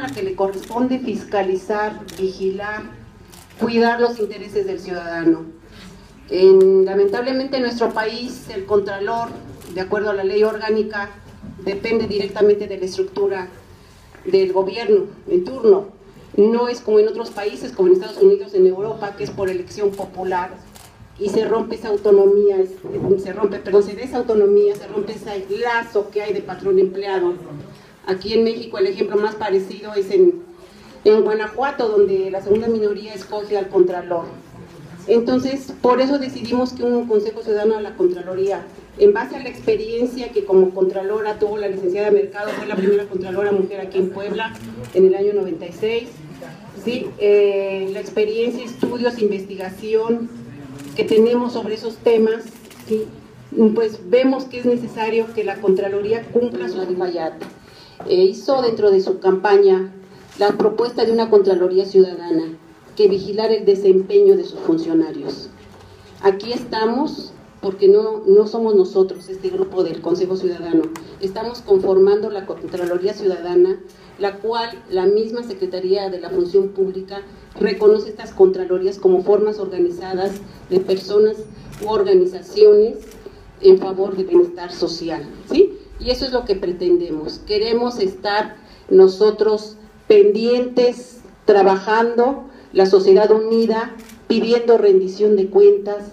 a que le corresponde fiscalizar, vigilar, cuidar los intereses del ciudadano. Lamentablemente en nuestro país el Contralor, de acuerdo a la ley orgánica, depende directamente de la estructura del gobierno en turno. No es como en otros países, como en Estados Unidos, en Europa, que es por elección popular, y se rompe esa autonomía, se da esa autonomía, se rompe ese lazo que hay de patrón-empleado. Aquí en México el ejemplo más parecido es en Guanajuato, donde la segunda minoría escoge al Contralor. Entonces, por eso decidimos que un Consejo Ciudadano de la Contraloría, en base a la experiencia que como Contralora tuvo la licenciada Mercado, fue la primera Contralora mujer aquí en Puebla en el año 96, ¿sí? La experiencia, estudios, investigación que tenemos sobre esos temas, ¿sí? Pues vemos que es necesario que la Contraloría cumpla su Fayad. Hizo dentro de su campaña la propuesta de una Contraloría Ciudadana que vigilara el desempeño de sus funcionarios. Aquí estamos porque no somos nosotros, este grupo del Consejo Ciudadano, estamos conformando la Contraloría Ciudadana, la cual la misma Secretaría de la Función Pública reconoce estas Contralorías como formas organizadas de personas u organizaciones en favor del bienestar social, ¿sí? Y eso es lo que pretendemos. Queremos estar nosotros pendientes, trabajando, la sociedad unida, pidiendo rendición de cuentas,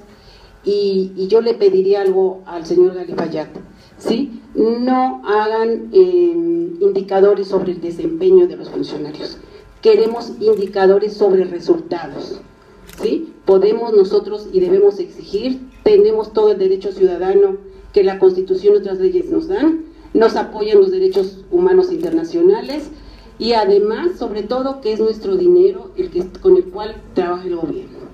y yo le pediría algo al señor Gali Fayad, ¿sí? No hagan indicadores sobre el desempeño de los funcionarios, queremos indicadores sobre resultados, ¿sí? Podemos nosotros y debemos exigir, tenemos todo el derecho ciudadano que la Constitución y otras leyes nos dan, nos apoyan los derechos humanos internacionales, y además, sobre todo, que es nuestro dinero con el cual trabaja el gobierno.